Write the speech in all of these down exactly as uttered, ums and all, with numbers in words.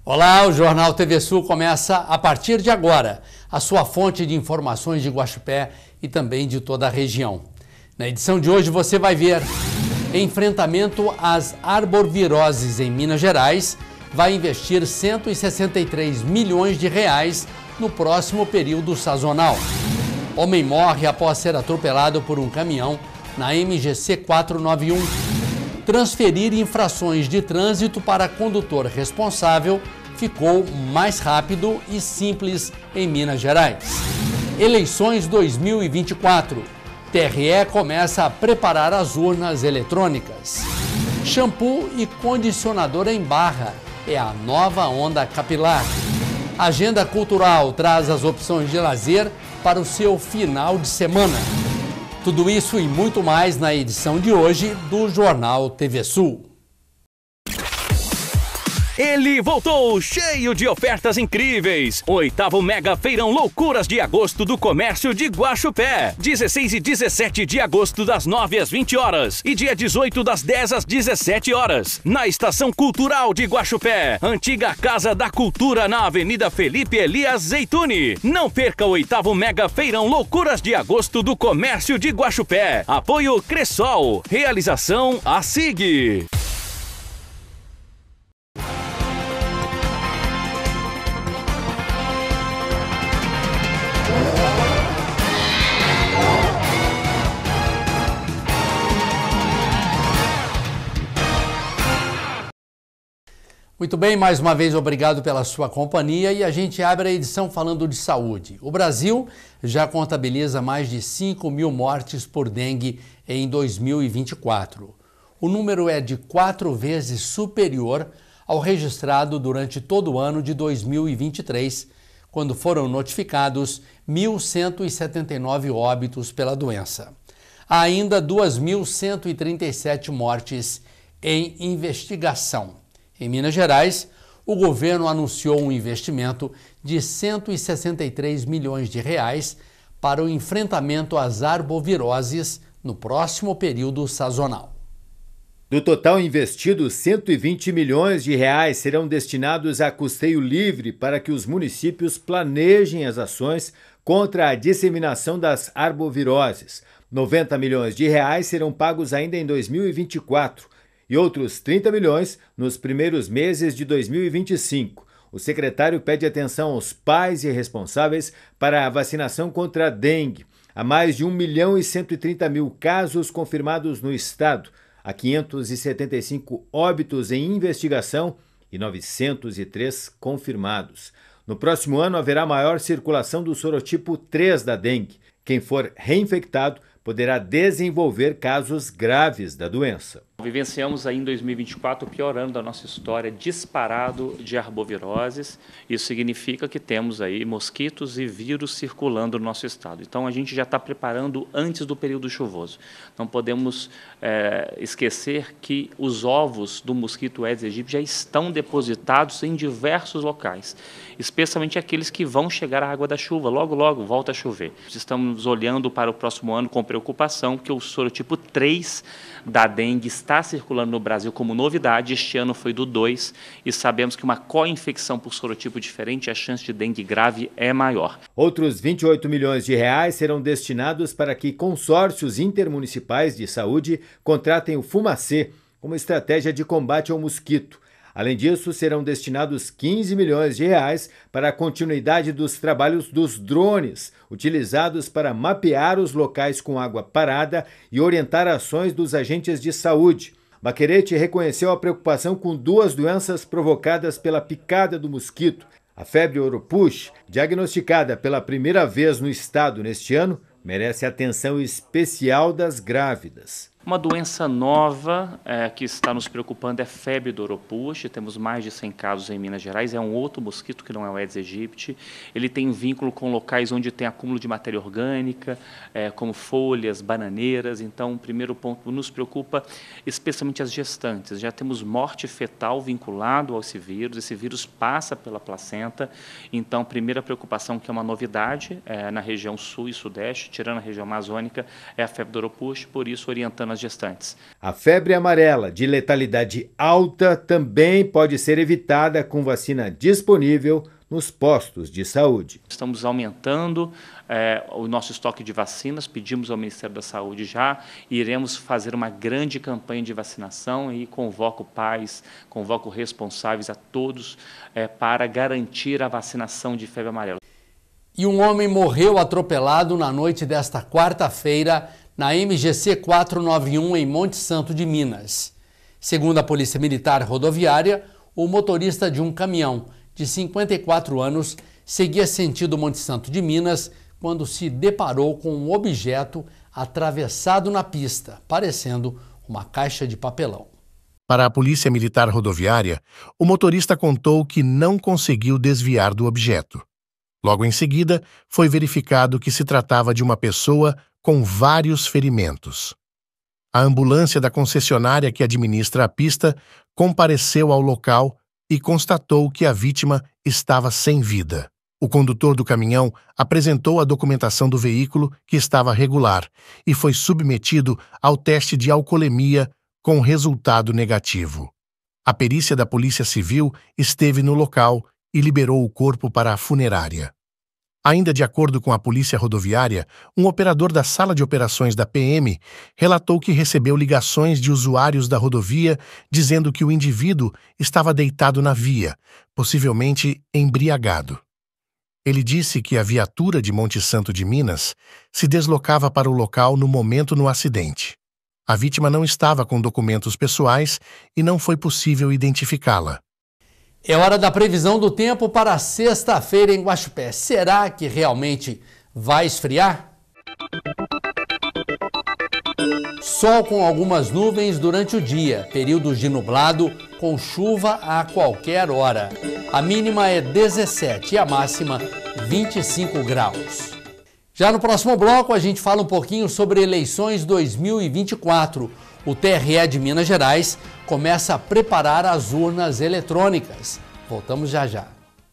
Olá, o Jornal T V Sul começa a partir de agora, a sua fonte de informações de Guaxupé e também de toda a região. Na edição de hoje você vai ver: enfrentamento às arboviroses em Minas Gerais vai investir cento e sessenta e três milhões de reais no próximo período sazonal. Homem morre após ser atropelado por um caminhão na M G C quatrocentos e noventa e um. Transferir infrações de trânsito para condutor responsável ficou mais rápido e simples em Minas Gerais. Eleições dois mil e vinte e quatro. T R E começa a preparar as urnas eletrônicas. Shampoo e condicionador em barra é a nova onda capilar. Agenda cultural traz as opções de lazer para o seu final de semana. Tudo isso e muito mais na edição de hoje do Jornal T V Sul. Ele voltou cheio de ofertas incríveis. Oitavo Mega Feirão Loucuras de Agosto do Comércio de Guaxupé. dezesseis e dezessete de agosto, das nove às vinte horas. E dia dezoito, das dez às dezessete horas. Na Estação Cultural de Guaxupé. Antiga Casa da Cultura, na Avenida Felipe Elias Zeituni. Não perca o oitavo Mega Feirão Loucuras de Agosto do Comércio de Guaxupé. Apoio Cressol. Realização A S I G. Muito bem, mais uma vez obrigado pela sua companhia e a gente abre a edição falando de saúde. O Brasil já contabiliza mais de cinco mil mortes por dengue em dois mil e vinte e quatro. O número é de quatro vezes superior ao registrado durante todo o ano de dois mil e vinte e três, quando foram notificados mil cento e setenta e nove óbitos pela doença. Há ainda duas mil cento e trinta e sete mortes em investigação. Em Minas Gerais, o governo anunciou um investimento de cento e sessenta e três milhões de reais para o enfrentamento às arboviroses no próximo período sazonal. Do total investido, cento e vinte milhões de reais serão destinados a custeio livre para que os municípios planejem as ações contra a disseminação das arboviroses. noventa milhões de reais serão pagos ainda em dois mil e vinte e quatro. E outros trinta milhões nos primeiros meses de dois mil e vinte e cinco. O secretário pede atenção aos pais e responsáveis para a vacinação contra a dengue. Há mais de um milhão e cento e trinta mil casos confirmados no estado. Há quinhentos e setenta e cinco óbitos em investigação e novecentos e três confirmados. No próximo ano haverá maior circulação do sorotipo três da dengue. Quem for reinfectado poderá desenvolver casos graves da doença. Vivenciamos aí em dois mil e vinte e quatro o pior ano da nossa história, disparado de arboviroses. Isso significa que temos aí mosquitos e vírus circulando no nosso estado. Então a gente já está preparando antes do período chuvoso. Não podemos é, esquecer que os ovos do mosquito Aedes aegypti já estão depositados em diversos locais, especialmente aqueles que vão chegar à água da chuva. Logo, logo volta a chover. Estamos olhando para o próximo ano com preocupação, porque o sorotipo três da dengue está circulando no Brasil como novidade. Este ano foi do dois e sabemos que uma co-infecção por sorotipo diferente, a chance de dengue grave é maior. Outros vinte e oito milhões de reais serão destinados para que consórcios intermunicipais de saúde contratem o Fumacê como estratégia de combate ao mosquito. Além disso, serão destinados quinze milhões de reais para a continuidade dos trabalhos dos drones, utilizados para mapear os locais com água parada e orientar ações dos agentes de saúde. Baquerete reconheceu a preocupação com duas doenças provocadas pela picada do mosquito. A febre Oropouche, diagnosticada pela primeira vez no estado neste ano, merece atenção especial das grávidas. Uma doença nova é, que está nos preocupando é a febre do Oropouche. Temos mais de cem casos em Minas Gerais. É um outro mosquito que não é o Aedes aegypti. Ele tem vínculo com locais onde tem acúmulo de matéria orgânica, é, como folhas, bananeiras. Então, o primeiro ponto nos preocupa especialmente as gestantes. Já temos morte fetal vinculado a esse vírus. Esse vírus passa pela placenta. Então, primeira preocupação, que é uma novidade é, na região sul e sudeste, tirando a região amazônica, é a febre do Oropouche. Por isso, orientando as nas gestantes. A febre amarela de letalidade alta também pode ser evitada com vacina disponível nos postos de saúde. Estamos aumentando é, o nosso estoque de vacinas, pedimos ao Ministério da Saúde já, e iremos fazer uma grande campanha de vacinação e convoco pais, convoco responsáveis a todos é, para garantir a vacinação de febre amarela. E um homem morreu atropelado na noite desta quarta-feira na M G C quatrocentos e noventa e um em Monte Santo de Minas. Segundo a Polícia Militar Rodoviária, o motorista de um caminhão de cinquenta e quatro anos seguia sentido Monte Santo de Minas quando se deparou com um objeto atravessado na pista, parecendo uma caixa de papelão. Para a Polícia Militar Rodoviária, o motorista contou que não conseguiu desviar do objeto. Logo em seguida, foi verificado que se tratava de uma pessoa com vários ferimentos. A ambulância da concessionária que administra a pista compareceu ao local e constatou que a vítima estava sem vida. O condutor do caminhão apresentou a documentação do veículo, que estava regular, e foi submetido ao teste de alcoolemia com resultado negativo. A perícia da Polícia Civil esteve no local e liberou o corpo para a funerária. Ainda de acordo com a Polícia Rodoviária, um operador da sala de operações da P M relatou que recebeu ligações de usuários da rodovia dizendo que o indivíduo estava deitado na via, possivelmente embriagado. Ele disse que a viatura de Monte Santo de Minas se deslocava para o local no momento do acidente. A vítima não estava com documentos pessoais e não foi possível identificá-la. É hora da previsão do tempo para sexta-feira em Guaxupé. Será que realmente vai esfriar? Sol com algumas nuvens durante o dia, períodos de nublado com chuva a qualquer hora. A mínima é dezessete e a máxima vinte e cinco graus. Já no próximo bloco a gente fala um pouquinho sobre eleições dois mil e vinte e quatro. O T R E de Minas Gerais começa a preparar as urnas eletrônicas. Voltamos já já.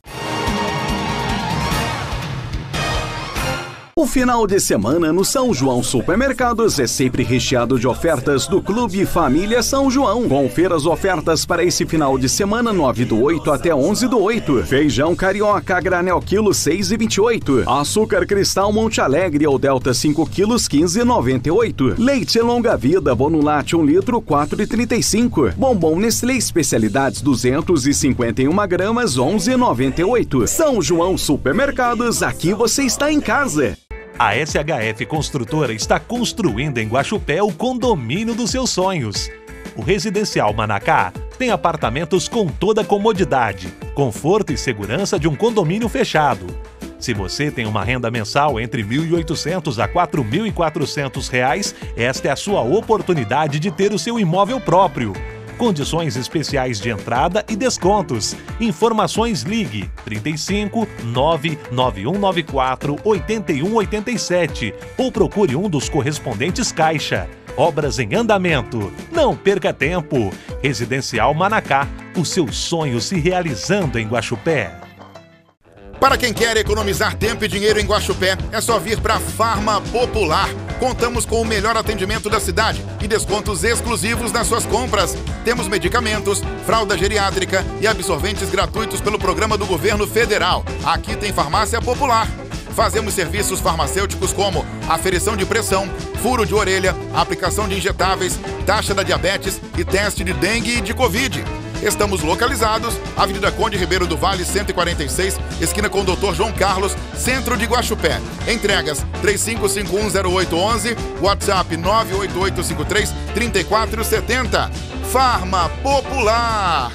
O final de semana no São João Supermercados é sempre recheado de ofertas do Clube Família São João. Confira as ofertas para esse final de semana, nove do oito até onze do oito. Feijão carioca granel quilo seis e vinte e oito. Açúcar cristal Monte Alegre ou Delta cinco quilos quinze e noventa e oito. Leite longa vida Bonulate um litro quatro e trinta e cinco. Bombom Nestlé especialidades duzentos e cinquenta e uma gramas onze e noventa e oito. São João Supermercados, aqui você está em casa. A S H F Construtora está construindo em Guaxupé o condomínio dos seus sonhos. O Residencial Manacá tem apartamentos com toda a comodidade, conforto e segurança de um condomínio fechado. Se você tem uma renda mensal entre mil e oitocentos a quatro mil e quatrocentos reais, esta é a sua oportunidade de ter o seu imóvel próprio. Condições especiais de entrada e descontos. Informações ligue trinta e cinco, nove nove um nove quatro, oito um oito sete ou procure um dos correspondentes Caixa. Obras em andamento. Não perca tempo. Residencial Manacá, o seu sonho se realizando em Guaxupé. Para quem quer economizar tempo e dinheiro em Guaxupé, é só vir para Farma Popular. Contamos com o melhor atendimento da cidade e descontos exclusivos nas suas compras. Temos medicamentos, fralda geriátrica e absorventes gratuitos pelo programa do governo federal. Aqui tem Farmácia Popular. Fazemos serviços farmacêuticos como aferição de pressão, furo de orelha, aplicação de injetáveis, taxa da diabetes e teste de dengue e de Covid. Estamos localizados, Avenida Conde Ribeiro do Vale, cento e quarenta e seis, esquina com o doutor João Carlos, centro de Guaxupé. Entregas três cinco cinco um zero oito um um, WhatsApp nove oito oito cinco três, três quatro sete zero. Farma Popular.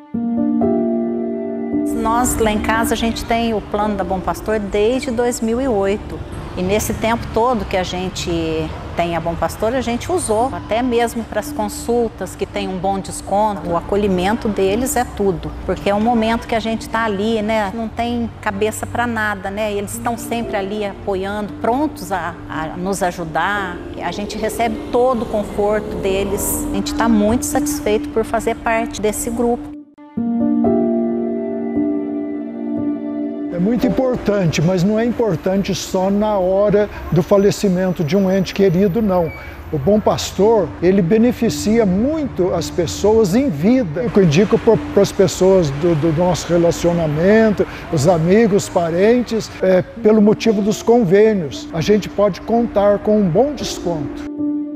Nós lá em casa a gente tem o plano da Bom Pastor desde dois mil e oito. E nesse tempo todo que a gente tem a Bom Pastor, a gente usou, até mesmo para as consultas que tem um bom desconto. O acolhimento deles é tudo, porque é um momento que a gente está ali, né? Não tem cabeça para nada, né? Eles estão sempre ali apoiando, prontos a, a nos ajudar. A gente recebe todo o conforto deles. A gente está muito satisfeito por fazer parte desse grupo. É muito muito importante, mas não é importante só na hora do falecimento de um ente querido, não. O Bom Pastor, ele beneficia muito as pessoas em vida. Eu indico para as pessoas do, do nosso relacionamento, os amigos, parentes, é, pelo motivo dos convênios. A gente pode contar com um bom desconto.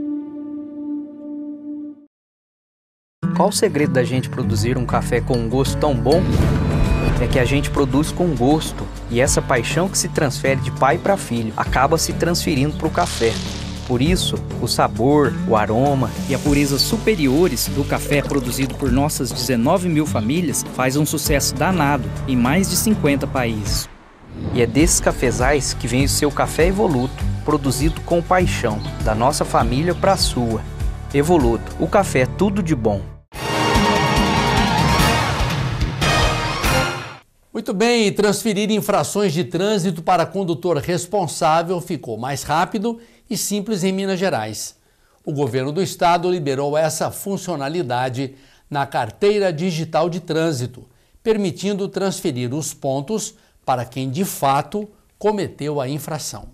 Qual o segredo da gente produzir um café com um gosto tão bom? É que a gente produz com gosto. E essa paixão que se transfere de pai para filho acaba se transferindo para o café. Por isso, o sabor, o aroma e a pureza superiores do café produzido por nossas dezenove mil famílias faz um sucesso danado em mais de cinquenta países. E é desses cafezais que vem o seu café Evoluto, produzido com paixão, da nossa família para a sua. Evoluto, o café é tudo de bom. Muito bem, transferir infrações de trânsito para condutor responsável ficou mais rápido e simples em Minas Gerais. O governo do estado liberou essa funcionalidade na carteira digital de trânsito, permitindo transferir os pontos para quem de fato cometeu a infração.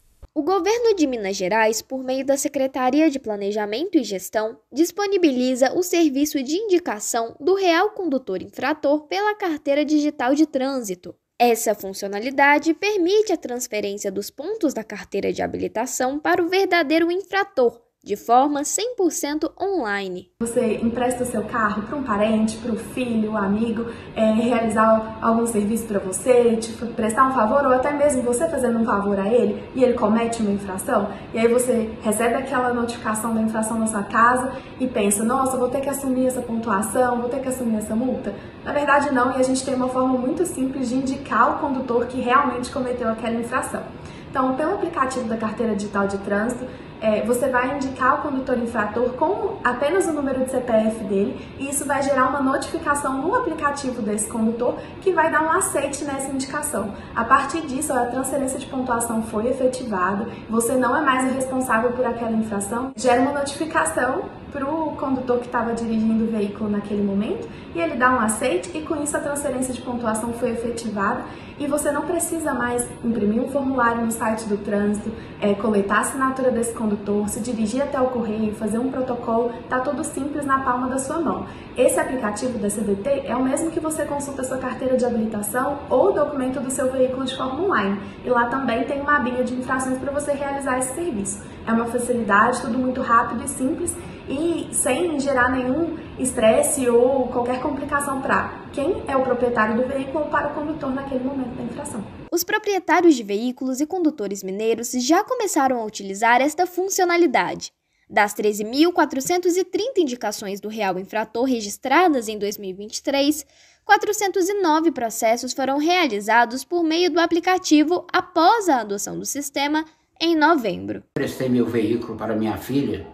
O governo de Minas Gerais, por meio da Secretaria de Planejamento e Gestão, disponibiliza o serviço de indicação do real condutor infrator pela carteira digital de trânsito. Essa funcionalidade permite a transferência dos pontos da carteira de habilitação para o verdadeiro infrator, de forma cem por cento online. Você empresta o seu carro para um parente, para o filho, amigo, é, realizar algum serviço para você, te prestar um favor, ou até mesmo você fazendo um favor a ele e ele comete uma infração, e aí você recebe aquela notificação da infração na sua casa e pensa, nossa, vou ter que assumir essa pontuação, vou ter que assumir essa multa. Na verdade não, e a gente tem uma forma muito simples de indicar o condutor que realmente cometeu aquela infração. Então, pelo aplicativo da carteira digital de trânsito, é, você vai indicar o condutor infrator com apenas o número de C P F dele, e isso vai gerar uma notificação no aplicativo desse condutor que vai dar um aceite nessa indicação. A partir disso, a transferência de pontuação foi efetivada, você não é mais o responsável por aquela infração, gera uma notificação para o condutor que estava dirigindo o veículo naquele momento, e ele dá um aceite, e com isso a transferência de pontuação foi efetivada, e você não precisa mais imprimir um formulário no site do trânsito, é, coletar a assinatura desse condutor, se dirigir até o correio, fazer um protocolo, tá tudo simples na palma da sua mão. Esse aplicativo da C D T é o mesmo que você consulta a sua carteira de habilitação ou o documento do seu veículo de forma online, e lá também tem uma abinha de infrações para você realizar esse serviço. É uma facilidade, tudo muito rápido e simples, e sem gerar nenhum estresse ou qualquer complicação para quem é o proprietário do veículo ou para o condutor naquele momento da infração. Os proprietários de veículos e condutores mineiros já começaram a utilizar esta funcionalidade. Das treze mil quatrocentas e trinta indicações do real infrator registradas em dois mil e vinte e três, quatrocentos e nove processos foram realizados por meio do aplicativo após a adoção do sistema em novembro. Prestei meu veículo para minha filha,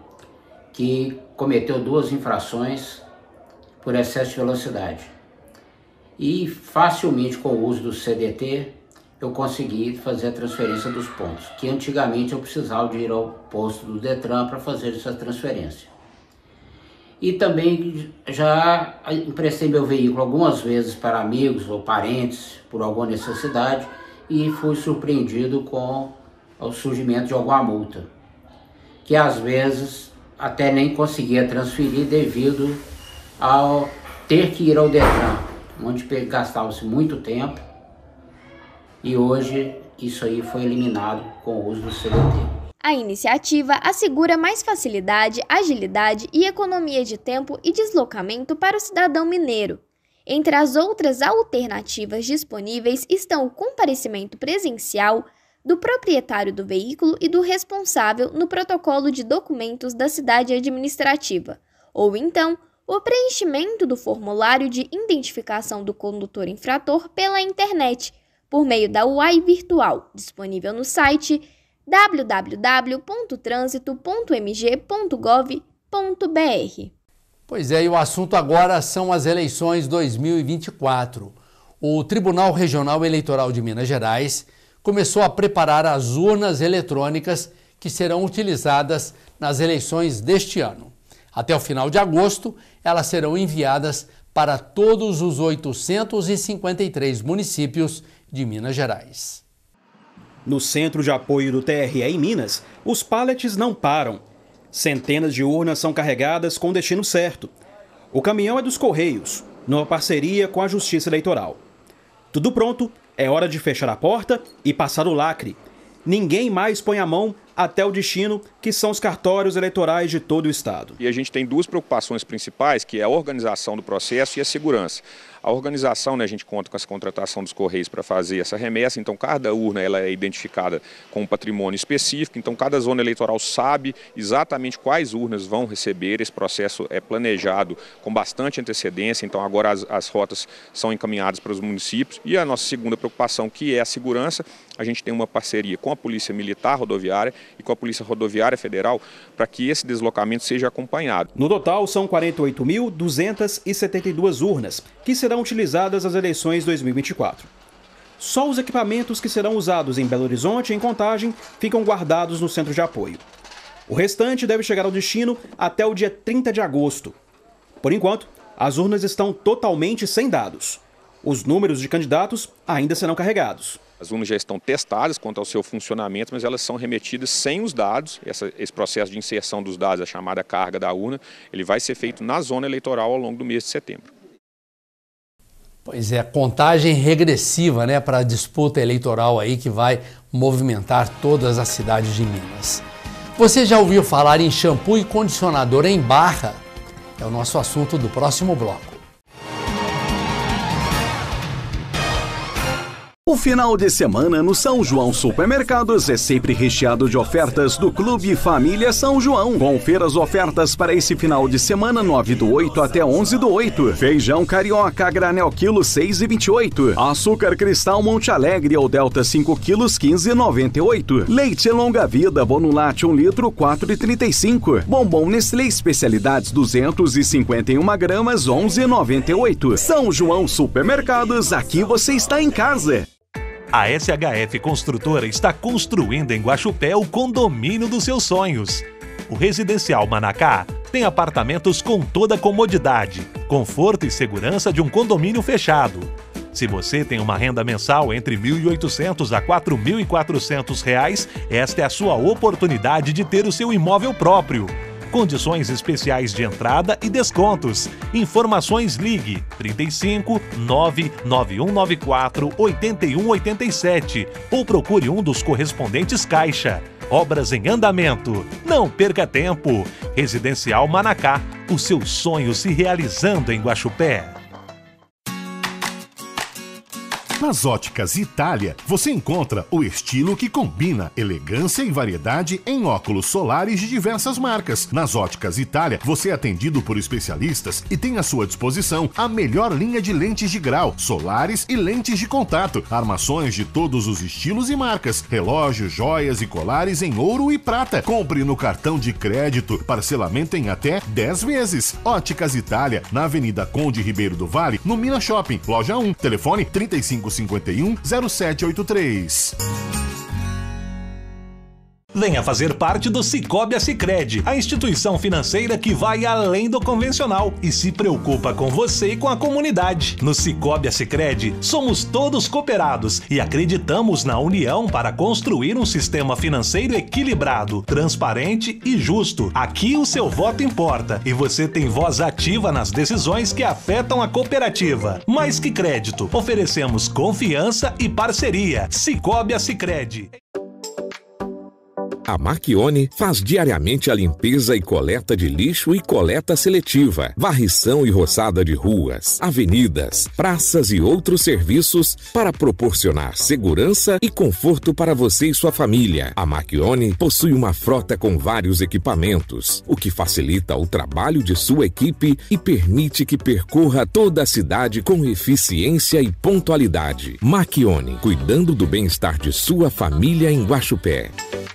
que cometeu duas infrações por excesso de velocidade. E facilmente, com o uso do C D T, eu consegui fazer a transferência dos pontos, que antigamente eu precisava de ir ao posto do Detran para fazer essa transferência. E também já emprestei meu veículo algumas vezes para amigos ou parentes por alguma necessidade e fui surpreendido com o surgimento de alguma multa, que às vezes até nem conseguia transferir devido ao ter que ir ao Detran, onde gastava-se muito tempo, e hoje isso aí foi eliminado com o uso do C D T. A iniciativa assegura mais facilidade, agilidade e economia de tempo e deslocamento para o cidadão mineiro. Entre as outras alternativas disponíveis estão o comparecimento presencial do proprietário do veículo e do responsável no protocolo de documentos da cidade administrativa, ou então o preenchimento do formulário de identificação do condutor infrator pela internet, por meio da U A I virtual, disponível no site w w w ponto trânsito ponto m g ponto gov ponto b r. Pois é, e o assunto agora são as eleições dois mil e vinte e quatro. O Tribunal Regional Eleitoral de Minas Gerais começou a preparar as urnas eletrônicas que serão utilizadas nas eleições deste ano. Até o final de agosto, elas serão enviadas para todos os oitocentos e cinquenta e três municípios de Minas Gerais. No centro de apoio do T R E em Minas, os pallets não param. Centenas de urnas são carregadas com o destino certo. O caminhão é dos Correios, numa parceria com a Justiça Eleitoral. Tudo pronto, é hora de fechar a porta e passar o lacre. Ninguém mais põe a mão até o destino, que são os cartórios eleitorais de todo o estado. E a gente tem duas preocupações principais, que é a organização do processo e a segurança. A organização, né, a gente conta com essa contratação dos Correios para fazer essa remessa, então cada urna ela é identificada com um patrimônio específico, então cada zona eleitoral sabe exatamente quais urnas vão receber, esse processo é planejado com bastante antecedência, então agora as, as rotas são encaminhadas para os municípios. E a nossa segunda preocupação, que é a segurança, a gente tem uma parceria com a Polícia Militar Rodoviária e com a Polícia Rodoviária Federal para que esse deslocamento seja acompanhado. No total, são quarenta e oito mil duzentas e setenta e duas urnas, que serão utilizadas nas eleições dois mil e vinte e quatro. Só os equipamentos que serão usados em Belo Horizonte e em Contagem ficam guardados no centro de apoio. O restante deve chegar ao destino até o dia trinta de agosto. Por enquanto, as urnas estão totalmente sem dados. Os números de candidatos ainda serão carregados. As urnas já estão testadas quanto ao seu funcionamento, mas elas são remetidas sem os dados. Essa, esse processo de inserção dos dados, a chamada carga da urna, ele vai ser feito na zona eleitoral ao longo do mês de setembro. Pois é, contagem regressiva, né, para a disputa eleitoral aí que vai movimentar todas as cidades de Minas. Você já ouviu falar em shampoo e condicionador em barra? É o nosso assunto do próximo bloco. O final de semana no São João Supermercados é sempre recheado de ofertas do Clube Família São João. Confira as ofertas para esse final de semana, nove do oito até onze do oito. Feijão carioca granel quilo seis e vinte e oito. Açúcar cristal Monte Alegre ou Delta cinco quilos quinze e noventa e oito. Leite longa vida Bonulate um litro quatro e trinta e cinco. Bombom Nestlé especialidades duzentos e cinquenta e uma gramas onze e noventa e oito. São João Supermercados, aqui você está em casa. A S H F Construtora está construindo em Guaxupé o condomínio dos seus sonhos. O Residencial Manacá tem apartamentos com toda a comodidade, conforto e segurança de um condomínio fechado. Se você tem uma renda mensal entre mil e oitocentos a quatro mil e quatrocentos reais, esta é a sua oportunidade de ter o seu imóvel próprio. Condições especiais de entrada e descontos. Informações ligue trinta e cinco, nove nove um nove quatro, oito um oito sete ou procure um dos correspondentes Caixa. Obras em andamento. Não perca tempo. Residencial Manacá, o seu sonho se realizando em Guaxupé. Nas Óticas Itália, você encontra o estilo que combina elegância e variedade em óculos solares de diversas marcas. Nas Óticas Itália, você é atendido por especialistas e tem à sua disposição a melhor linha de lentes de grau, solares e lentes de contato, armações de todos os estilos e marcas, relógios, joias e colares em ouro e prata. Compre no cartão de crédito, parcelamento em até dez vezes. Óticas Itália, na Avenida Conde Ribeiro do Vale, no Minas Shopping, loja um, telefone trinta e cinco cinquenta e um, zero sete oito três. Venha fazer parte do Cicobi Assicredi, a instituição financeira que vai além do convencional e se preocupa com você e com a comunidade. No Cicobi Assicredi, somos todos cooperados e acreditamos na união para construir um sistema financeiro equilibrado, transparente e justo. Aqui o seu voto importa e você tem voz ativa nas decisões que afetam a cooperativa. Mais que crédito, oferecemos confiança e parceria. Cicobi Assicredi. A Marchione faz diariamente a limpeza e coleta de lixo e coleta seletiva, varrição e roçada de ruas, avenidas, praças e outros serviços para proporcionar segurança e conforto para você e sua família. A Marchione possui uma frota com vários equipamentos, o que facilita o trabalho de sua equipe e permite que percorra toda a cidade com eficiência e pontualidade. Marchione, cuidando do bem-estar de sua família em Guaxupé.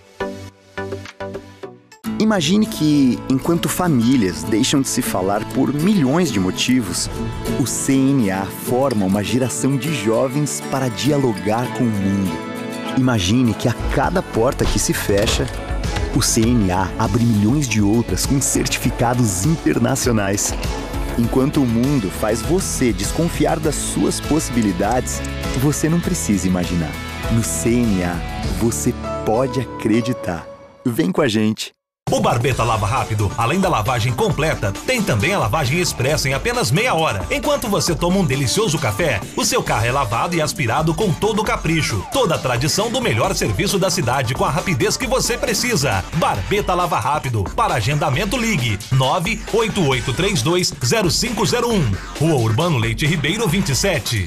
Imagine que, enquanto famílias deixam de se falar por milhões de motivos, o C N A forma uma geração de jovens para dialogar com o mundo. Imagine que a cada porta que se fecha, o C N A abre milhões de outras com certificados internacionais. Enquanto o mundo faz você desconfiar das suas possibilidades, você não precisa imaginar. No C N A, você pode acreditar. Vem com a gente! O Barbeta Lava Rápido, além da lavagem completa, tem também a lavagem expressa em apenas meia hora. Enquanto você toma um delicioso café, o seu carro é lavado e aspirado com todo o capricho. Toda a tradição do melhor serviço da cidade com a rapidez que você precisa. Barbeta Lava Rápido. Para agendamento, ligue nove oito oito três dois zero cinco zero um. Rua Urbano Leite Ribeiro vinte e sete.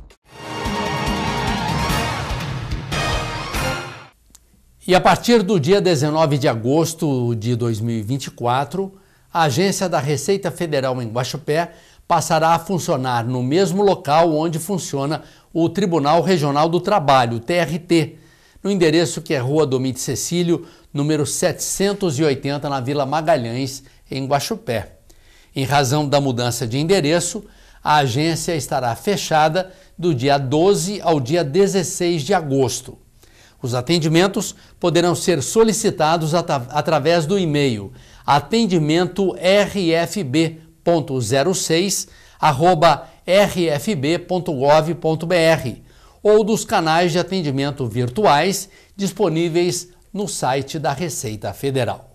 E a partir do dia dezenove de agosto de dois mil e vinte e quatro, a Agência da Receita Federal em Guaxupé passará a funcionar no mesmo local onde funciona o Tribunal Regional do Trabalho, o T R T, no endereço que é Rua Domite Cecílio, número setecentos e oitenta, na Vila Magalhães, em Guaxupé. Em razão da mudança de endereço, a agência estará fechada do dia doze ao dia dezesseis de agosto. Os atendimentos poderão ser solicitados at através do e-mail atendimento r f b ponto zero seis arroba r f b ponto gov ponto b r ou dos canais de atendimento virtuais disponíveis no site da Receita Federal.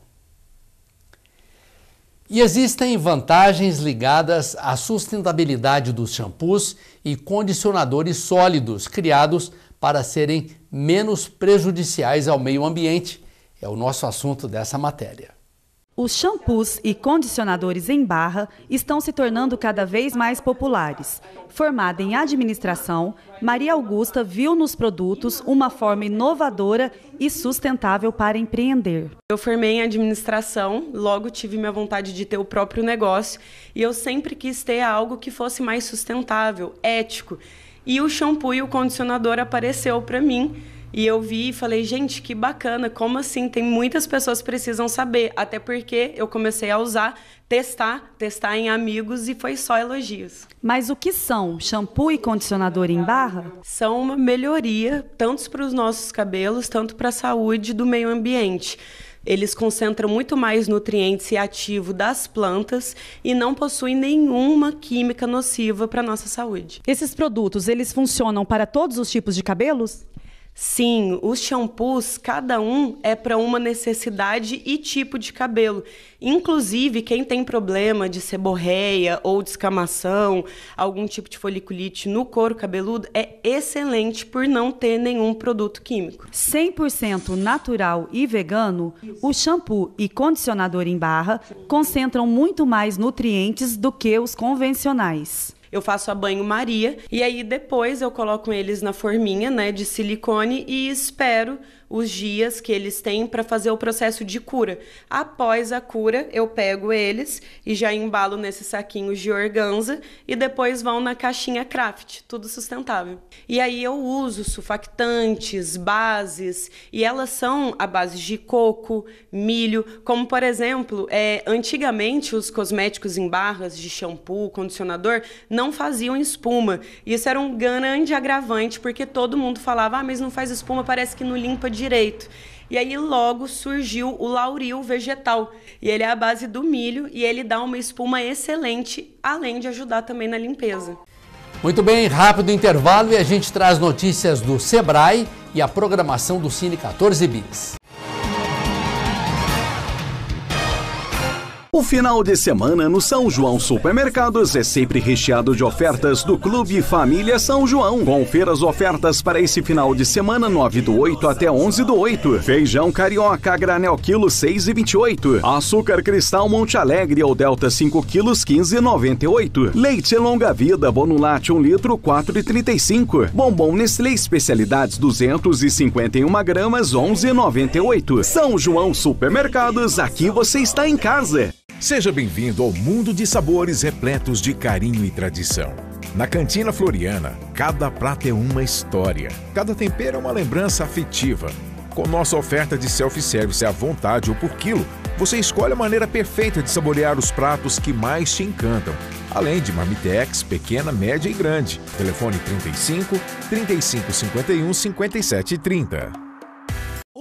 E existem vantagens ligadas à sustentabilidade dos shampoos e condicionadores sólidos criados para serem menos prejudiciais ao meio ambiente. É o nosso assunto dessa matéria. Os shampoos e condicionadores em barra estão se tornando cada vez mais populares. Formada em administração, Maria Augusta viu nos produtos uma forma inovadora e sustentável para empreender. Eu formei em administração, logo tive minha vontade de ter o próprio negócio e eu sempre quis ter algo que fosse mais sustentável, ético. E o shampoo e o condicionador apareceu para mim. E eu vi e falei, gente, que bacana, como assim? Tem muitas pessoas que precisam saber, até porque eu comecei a usar, testar, testar em amigos e foi só elogios. Mas o que são shampoo e condicionador em barra? São uma melhoria, tanto para os nossos cabelos, tanto para a saúde do meio ambiente. Eles concentram muito mais nutrientes e ativo das plantas e não possuem nenhuma química nociva para a nossa saúde. Esses produtos, eles funcionam para todos os tipos de cabelos? Sim, os shampoos, cada um é para uma necessidade e tipo de cabelo. Inclusive, quem tem problema de seborreia ou descamação, algum tipo de foliculite no couro cabeludo, é excelente por não ter nenhum produto químico. cem por cento natural e vegano, o shampoo e condicionador em barra concentram muito mais nutrientes do que os convencionais. Eu faço a banho-maria e aí depois eu coloco eles na forminha, né, de silicone e espero os dias que eles têm para fazer o processo de cura. Após a cura, eu pego eles e já embalo nesses saquinhos de organza e depois vão na caixinha craft, tudo sustentável. E aí eu uso surfactantes, bases, e elas são a base de coco, milho, como por exemplo, é, antigamente os cosméticos em barras de shampoo, condicionador, não faziam espuma. Isso era um grande agravante, porque todo mundo falava, ah, mas não faz espuma, parece que não limpa direito. E aí logo surgiu o lauril vegetal. E ele é a base do milho e ele dá uma espuma excelente, além de ajudar também na limpeza. Muito bem, rápido intervalo e a gente traz notícias do Sebrae e a programação do Cine quatorze Bis. O final de semana no São João Supermercados é sempre recheado de ofertas do Clube Família São João. Confira as ofertas para esse final de semana, nove do oito até onze do oito. Feijão carioca a granel quilo seis e vinte e oito. Açúcar cristal Monte Alegre ou Delta cinco quilos quinze e noventa e oito. Leite longa vida Bonulate um litro quatro e trinta e cinco. Bombom Nestlé especialidades duzentos e cinquenta e uma gramas onze e noventa e oito. São João Supermercados, aqui você está em casa. Seja bem-vindo ao mundo de sabores repletos de carinho e tradição. Na Cantina Floriana, cada prato é uma história. Cada tempero é uma lembrança afetiva. Com nossa oferta de self-service à vontade ou por quilo, você escolhe a maneira perfeita de saborear os pratos que mais te encantam. Além de marmitex, pequena, média e grande. Telefone trinta e cinco, trinta e cinco, cinquenta e um, cinquenta e sete, trinta. O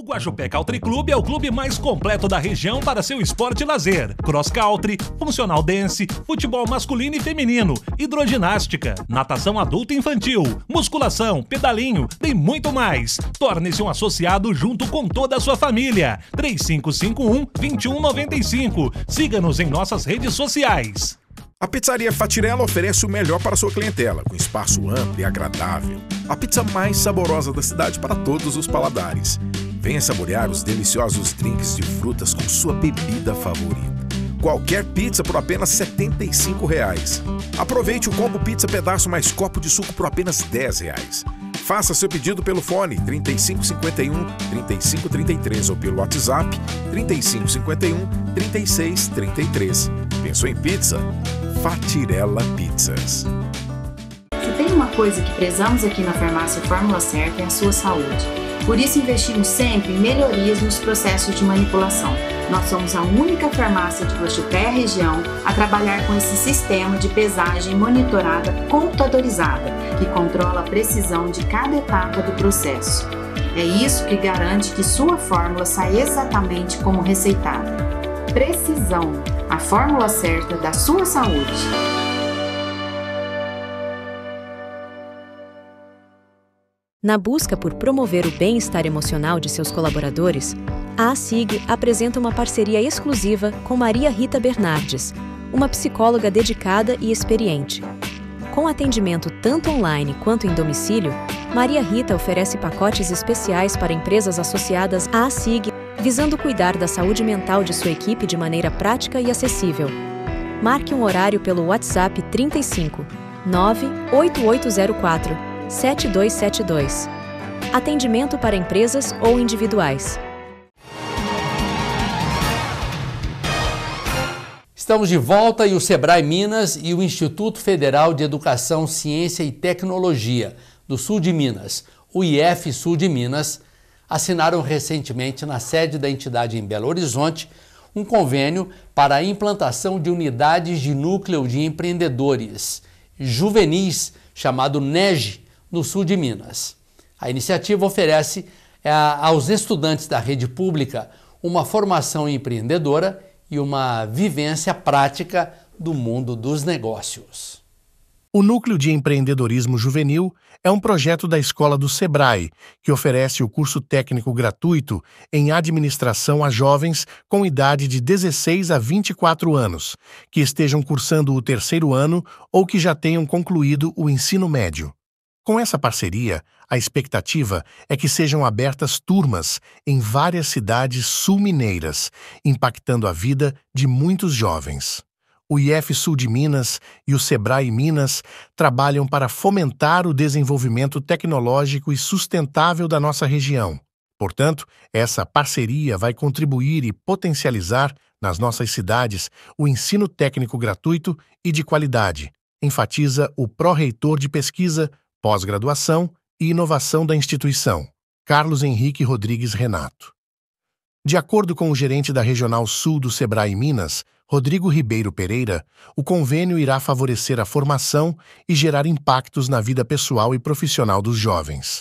Guaxupé Country Club é o clube mais completo da região para seu esporte e lazer. Cross country, funcional dance, futebol masculino e feminino, hidroginástica, natação adulto e infantil, musculação, pedalinho e muito mais. Torne-se um associado junto com toda a sua família. três cinco cinco um, dois um nove cinco. Siga-nos em nossas redes sociais. A Pizzaria Fatirella oferece o melhor para sua clientela, com espaço amplo e agradável. A pizza mais saborosa da cidade para todos os paladares. Venha saborear os deliciosos drinks de frutas com sua bebida favorita. Qualquer pizza por apenas setenta e cinco reais. Aproveite o combo pizza pedaço mais copo de suco por apenas dez reais. Faça seu pedido pelo fone trinta e cinco cinquenta e um, trinta e cinco trinta e três ou pelo WhatsApp trinta e cinco cinquenta e um, trinta e seis trinta e três. Pensou em pizza? Fatirella Pizzas. Se tem uma coisa que prezamos aqui na Farmácia Fórmula Certa é a sua saúde. Por isso investimos sempre em melhorias nos processos de manipulação. Nós somos a única farmácia de Guaxupé e região a trabalhar com esse sistema de pesagem monitorada computadorizada, que controla a precisão de cada etapa do processo. É isso que garante que sua fórmula sai exatamente como receitada. Precisão, a fórmula certa da sua saúde. Na busca por promover o bem-estar emocional de seus colaboradores, a ASIG apresenta uma parceria exclusiva com Maria Rita Bernardes, uma psicóloga dedicada e experiente. Com atendimento tanto online quanto em domicílio, Maria Rita oferece pacotes especiais para empresas associadas à ASIG, visando cuidar da saúde mental de sua equipe de maneira prática e acessível. Marque um horário pelo WhatsApp trinta e cinco, nove oito oito zero quatro, sete dois sete dois. Atendimento para empresas ou individuais. Estamos de volta e o Sebrae Minas e o Instituto Federal de Educação, Ciência e Tecnologia do Sul de Minas, o I F Sul de Minas, assinaram recentemente na sede da entidade em Belo Horizonte um convênio para a implantação de unidades de núcleo de empreendedores juvenis, chamado NEG, no sul de Minas. A iniciativa oferece é, aos estudantes da rede pública uma formação empreendedora e uma vivência prática do mundo dos negócios. O Núcleo de Empreendedorismo Juvenil é um projeto da Escola do Sebrae, que oferece o curso técnico gratuito em administração a jovens com idade de dezesseis a vinte e quatro anos, que estejam cursando o terceiro ano ou que já tenham concluído o ensino médio. Com essa parceria, a expectativa é que sejam abertas turmas em várias cidades sul-mineiras, impactando a vida de muitos jovens. O I F Sul de Minas e o Sebrae Minas trabalham para fomentar o desenvolvimento tecnológico e sustentável da nossa região. Portanto, essa parceria vai contribuir e potencializar nas nossas cidades o ensino técnico gratuito e de qualidade, enfatiza o pró-reitor de pesquisa, pós-graduação e inovação da instituição, Carlos Henrique Rodrigues Renato. De acordo com o gerente da Regional Sul do Sebrae Minas, Rodrigo Ribeiro Pereira, o convênio irá favorecer a formação e gerar impactos na vida pessoal e profissional dos jovens.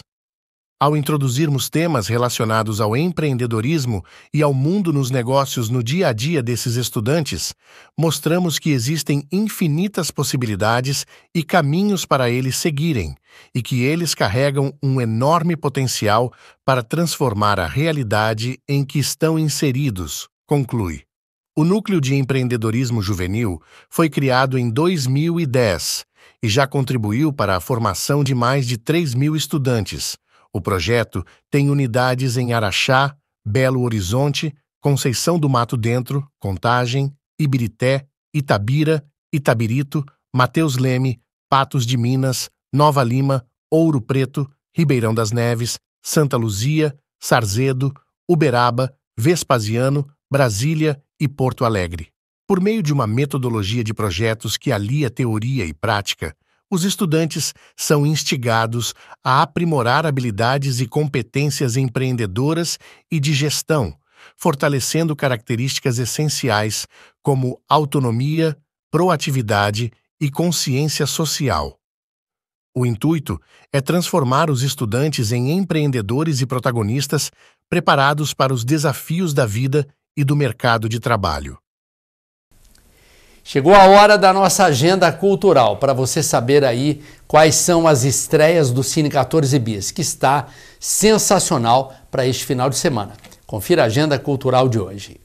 Ao introduzirmos temas relacionados ao empreendedorismo e ao mundo nos negócios no dia a dia desses estudantes, mostramos que existem infinitas possibilidades e caminhos para eles seguirem, e que eles carregam um enorme potencial para transformar a realidade em que estão inseridos, conclui. O Núcleo de Empreendedorismo Juvenil foi criado em dois mil e dez e já contribuiu para a formação de mais de três mil estudantes. O projeto tem unidades em Araxá, Belo Horizonte, Conceição do Mato Dentro, Contagem, Ibirité, Itabira, Itabirito, Mateus Leme, Patos de Minas, Nova Lima, Ouro Preto, Ribeirão das Neves, Santa Luzia, Sarzedo, Uberaba, Vespasiano, Brasília e Porto Alegre. Por meio de uma metodologia de projetos que alia teoria e prática, os estudantes são instigados a aprimorar habilidades e competências empreendedoras e de gestão, fortalecendo características essenciais como autonomia, proatividade e consciência social. O intuito é transformar os estudantes em empreendedores e protagonistas, preparados para os desafios da vida e do mercado de trabalho. Chegou a hora da nossa agenda cultural, para você saber aí quais são as estreias do Cine quatorze Bis, que está sensacional para este final de semana. Confira a agenda cultural de hoje.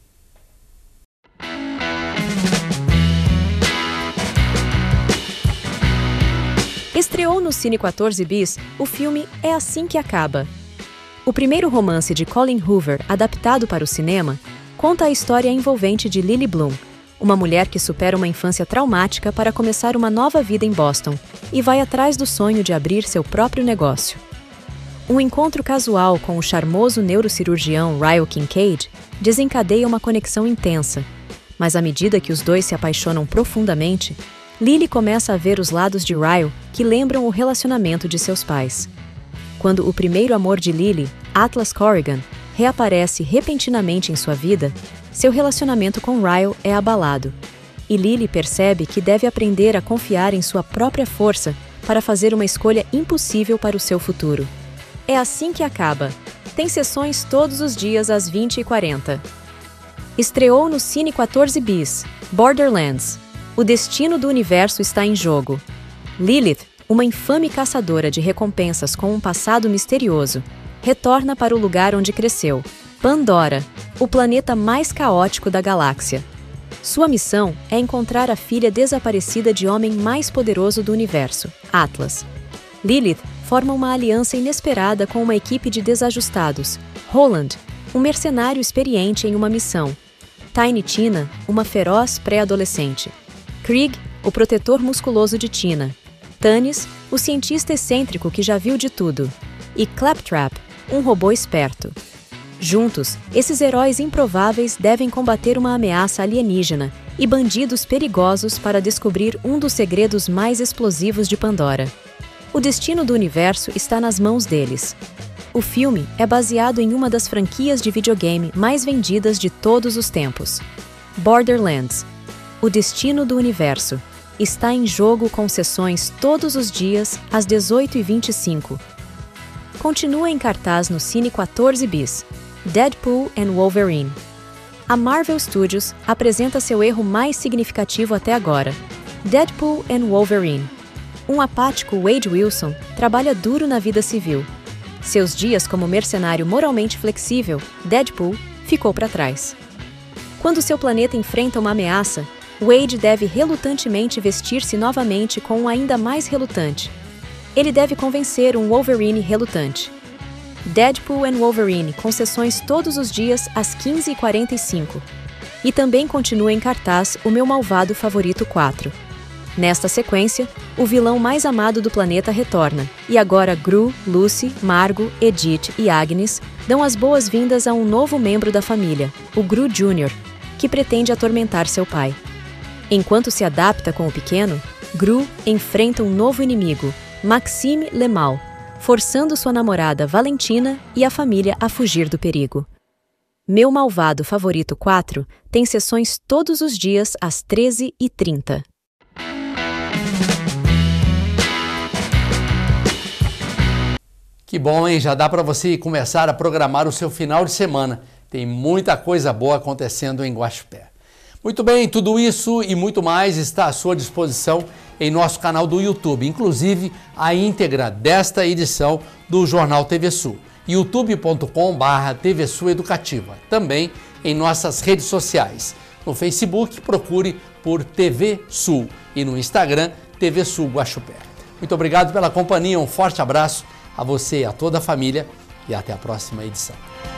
Estreou no Cine quatorze Bis o filme É Assim que Acaba. O primeiro romance de Colin Hoover, adaptado para o cinema, conta a história envolvente de Lily Bloom, uma mulher que supera uma infância traumática para começar uma nova vida em Boston e vai atrás do sonho de abrir seu próprio negócio. Um encontro casual com o charmoso neurocirurgião Ryle Kincaid desencadeia uma conexão intensa, mas à medida que os dois se apaixonam profundamente, Lily começa a ver os lados de Ryle que lembram o relacionamento de seus pais. Quando o primeiro amor de Lily, Atlas Corrigan, reaparece repentinamente em sua vida, seu relacionamento com Ryle é abalado, e Lily percebe que deve aprender a confiar em sua própria força para fazer uma escolha impossível para o seu futuro. É Assim que Acaba. Tem sessões todos os dias às vinte e quarenta. Estreou no Cine quatorze Bis, Borderlands. O destino do universo está em jogo. Lilith, uma infame caçadora de recompensas com um passado misterioso, retorna para o lugar onde cresceu, Pandora, o planeta mais caótico da galáxia. Sua missão é encontrar a filha desaparecida de homem mais poderoso do universo, Atlas. Lilith forma uma aliança inesperada com uma equipe de desajustados, Roland, um mercenário experiente em uma missão, Tiny Tina, uma feroz pré-adolescente, Krieg, o protetor musculoso de Tina, Tannis, o cientista excêntrico que já viu de tudo, e Claptrap, um robô esperto. Juntos, esses heróis improváveis devem combater uma ameaça alienígena e bandidos perigosos para descobrir um dos segredos mais explosivos de Pandora. O destino do universo está nas mãos deles. O filme é baseado em uma das franquias de videogame mais vendidas de todos os tempos. Borderlands. O destino do universo está em jogo com sessões todos os dias às dezoito e vinte e cinco. Continua em cartaz no Cine quatorze Bis. Deadpool and Wolverine. A Marvel Studios apresenta seu erro mais significativo até agora. Deadpool and Wolverine. Um apático Wade Wilson trabalha duro na vida civil. Seus dias como mercenário moralmente flexível, Deadpool, ficou para trás. Quando seu planeta enfrenta uma ameaça, Wade deve relutantemente vestir-se novamente com um ainda mais relutante. Ele deve convencer um Wolverine relutante. Deadpool and Wolverine, com sessões todos os dias às quinze e quarenta e cinco. E também continua em cartaz O Meu Malvado Favorito quatro. Nesta sequência, o vilão mais amado do planeta retorna, e agora Gru, Lucy, Margo, Edith e Agnes dão as boas-vindas a um novo membro da família, o Gru Júnior, que pretende atormentar seu pai. Enquanto se adapta com o pequeno, Gru enfrenta um novo inimigo, Maxime Le Mal, forçando sua namorada Valentina e a família a fugir do perigo. Meu Malvado Favorito quatro tem sessões todos os dias às treze e trinta. Que bom, hein? Já dá para você começar a programar o seu final de semana. Tem muita coisa boa acontecendo em Guaxupé. Muito bem, tudo isso e muito mais está à sua disposição em nosso canal do YouTube, inclusive a íntegra desta edição do Jornal T V Sul, youtube ponto com barra T V Sul Educativa, também em nossas redes sociais. No Facebook, procure por T V Sul e no Instagram, T V Sul Guaxupé. Muito obrigado pela companhia, um forte abraço a você e a toda a família e até a próxima edição.